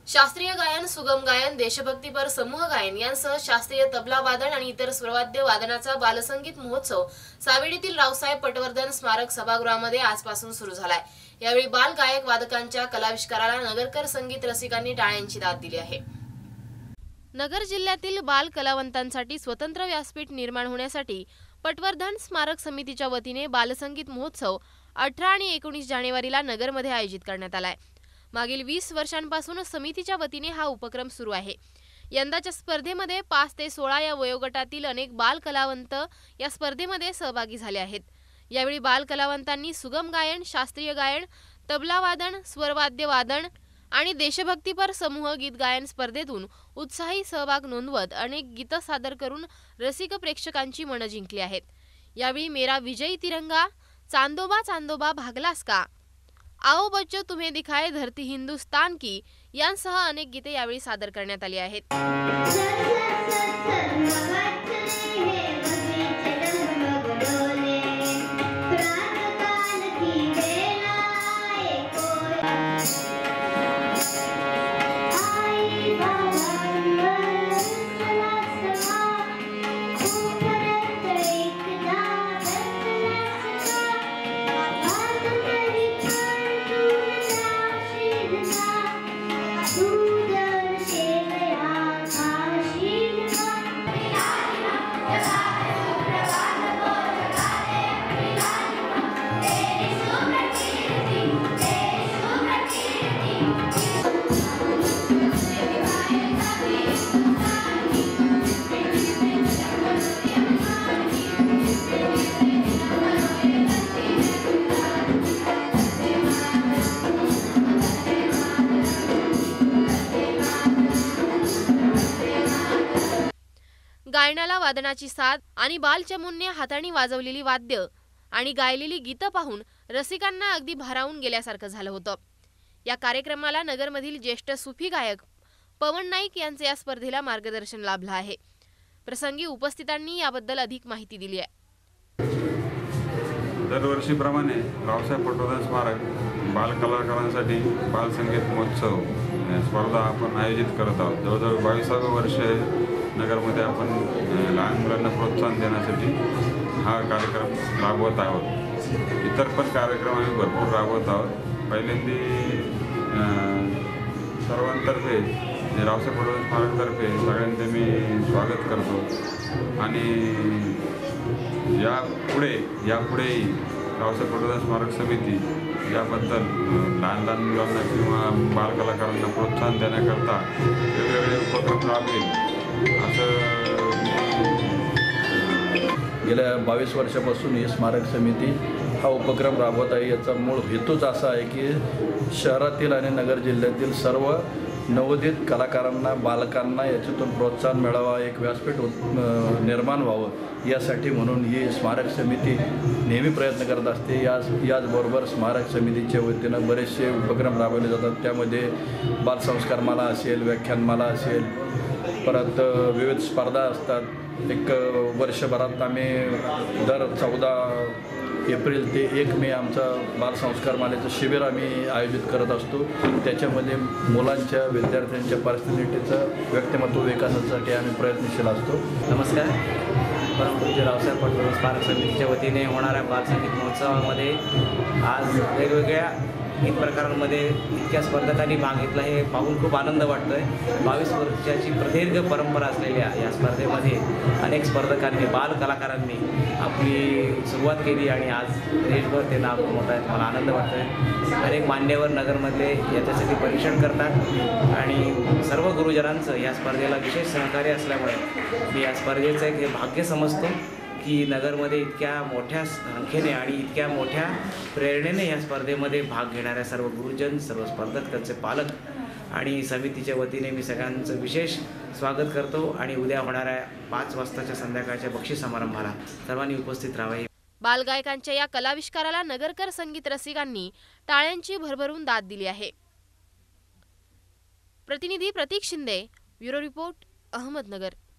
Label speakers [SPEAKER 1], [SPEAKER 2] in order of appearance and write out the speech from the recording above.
[SPEAKER 1] शास्त्रीय गायन, सुगम गायन, देशभक्तीपर समूह गायन यांसह शास्त्रीय तबला वादन आणि इतर स्वरवाद्य वादनाचा बालसंगीत महोत्सव सावेडीतील रावसाहेब पटवर्धन स्मारक सभागृहामध्ये आजपासून सुरू झालाय। यावेळी बाल गायक वादकांच्या कलाविष्काराला नगरकर संगीत रसिकांनी टाळ्यांची दाद दिली आहे। नगर जिल्ह्यातील बाल कलावंतांसाठी स्वतंत्र व्यासपीठ निर्माण होण्यासाठी पटवर्धन स्मारक समितीच्या वतीने बालसंगीत महोत्सव 18 आणि 19 जानेवारीला नगरमध्ये आयोजित करण्यात आलाय। मागील 20 वर्षांपासून समितीच्या वतीने हा उपक्रम सुरू आहे। यंदाच्या स्पर्धेमध्ये 5 ते 16 या वयोगटातील अनेक बाल कलावंत या स्पर्धेमध्ये सहभागी झाले आहेत। यावेळी बाल कलावंतांनी सुगम गायन, शास्त्रीय गायन, तबला वादन, स्वरवाद्य वादन आणि देशभक्तीपर समूह गीत गायन स्पर्धेतून उत्साही सहभाग नोंदवत अनेक गीत सादर करून रसिक प्रेक्षकांची मनं जिंकली आहेत। यावेळी मेरा विजयी तिरंगा, चांदोबा चांदोबा भागलास का, आओ बच्चो तुम्हें दिखाए धरती हिंदुस्तान की यांसह अनेक गीते यावेळी सादर करण्यात आली आहेत। गायनाला वादनाची साथ आणि बालचमूंनी हाताने वाजवलेली वाद्य आणि गायलेली गीतं पाहून रसिकांना अगदी भारावून गेल्यासारखं झालं होतं। या कार्यक्रमाला नगरमधील ज्येष्ठ सुफी गायक पवन नाईक यांचे या स्पर्धेला मार्गदर्शन लाभलं आहे। प्रसंगी उपस्थितांनी याबद्दल अधिक माहिती दिली आहे।
[SPEAKER 2] दरवर्षीप्रमाणे रावसाहेब पटवर्धन स्मारक बाल कलाकारांसाठी बाल संगीत महोत्सव स्पर्धा आपण आयोजित करत आहोत। जवळजवळ 22वें वर्ष नगरमध्ये आपण लहान मुलांना प्रोत्साहन देण्यासाठी हा कार्यक्रम राबवत आहोत। इतर पण कार्यक्रम आम्ही भरपूर राबवत आहोत। पहिल्यांदी सर्वांतर्फे रावसाहेब पटवर्धन स्मारकतर्फे सगळ्यांचे मी स्वागत करतो आणि यापुढेही रावसाहेब पटवर्धन स्मारक समिती याबद्दल लहान मुलांना किंवा बालकलाकारांना प्रोत्साहन देण्याकरता वेगवेगळे उपक्रम राबवेल असं।
[SPEAKER 3] गेल्या 22 वर्षापासून ही स्मारक समिती हा उपक्रम राबवत आहे। याचा मूळ हेतूच असा आहे की शहरातील आणि नगर जिल्ह्यातील सर्व नवोदित कलाकारांना, बालकांना याच्यातून प्रोत्साहन मिळावा, एक व्यासपीठ निर्माण व्हावं यासाठी म्हणून ही स्मारक समिती नेहमी प्रयत्न करत असते। याचबरोबर स्मारक समितीच्या वतीनं बरेचसे उपक्रम राबवले जातात। त्यामध्ये बालसंस्कारमाला असेल, व्याख्यानमाला असेल, परत विविध स्पर्धा असतात। एक वर्षभरात आम्ही दर 14 एप्रिल ते 1 मे आमचा बालसंस्कार मालेचं शिबिर आम्ही आयोजित करत असतो। त्याच्यामध्ये मुलांच्या, विद्यार्थ्यांच्या पर्सनॅलिटीचं व्यक्तिमत्व विकासासाठी आम्ही प्रयत्नशील असतो।
[SPEAKER 4] नमस्कार। परमपूज्य रावसाहेब पटवर्धन स्मारक समितीच्या वतीने होणाऱ्या बालसंगीत महोत्सवामध्ये आज वेगवेगळ्या गीत प्रकारांमध्ये इतक्या स्पर्धकांनी भाग घेतला हे पाहून खूप आनंद वाटतो आहे। 22 वर्षाची प्रदीर्घ परंपरा असलेल्या या स्पर्धेमध्ये अनेक स्पर्धकांनी, बाल कलाकारांनी आपली सुरुवात केली आणि आज देशभर ते नाव कमवत आहेत। मला आनंद वाटतो आहे। अनेक मान्यवर नगरमधले याच्यासाठी परीक्षण करतात आणि सर्व गुरुजनांचं या स्पर्धेला विशेष सहकार्य असल्यामुळे मी या स्पर्धेचं एक भाग्य समजतो की नगरमध्ये इतक्या मोठ्या संख्येने आणि इतक्या मोठ्या प्रेरणेने या स्पर्धेमध्ये भाग घेणाऱ्या सर्व गुरुजन, सर्व स्पर्धक, त्यांचे पालक आणि समितीच्या वतीने मी सगळ्यांचं विशेष स्वागत करतो आणि उद्या होणाऱ्या 5 वाजताच्या संध्याकाळच्या बक्षीस समारंभाला सर्वांनी उपस्थित राहावे।
[SPEAKER 1] बालगायकांच्या या कलाविष्काराला नगरकर संगीत रसिकांनी टाळ्यांची भरभरून दाद दिली आहे। प्रतिनिधी प्रतीक शिंदे, ब्युरो रिपोर्ट, अहमदनगर।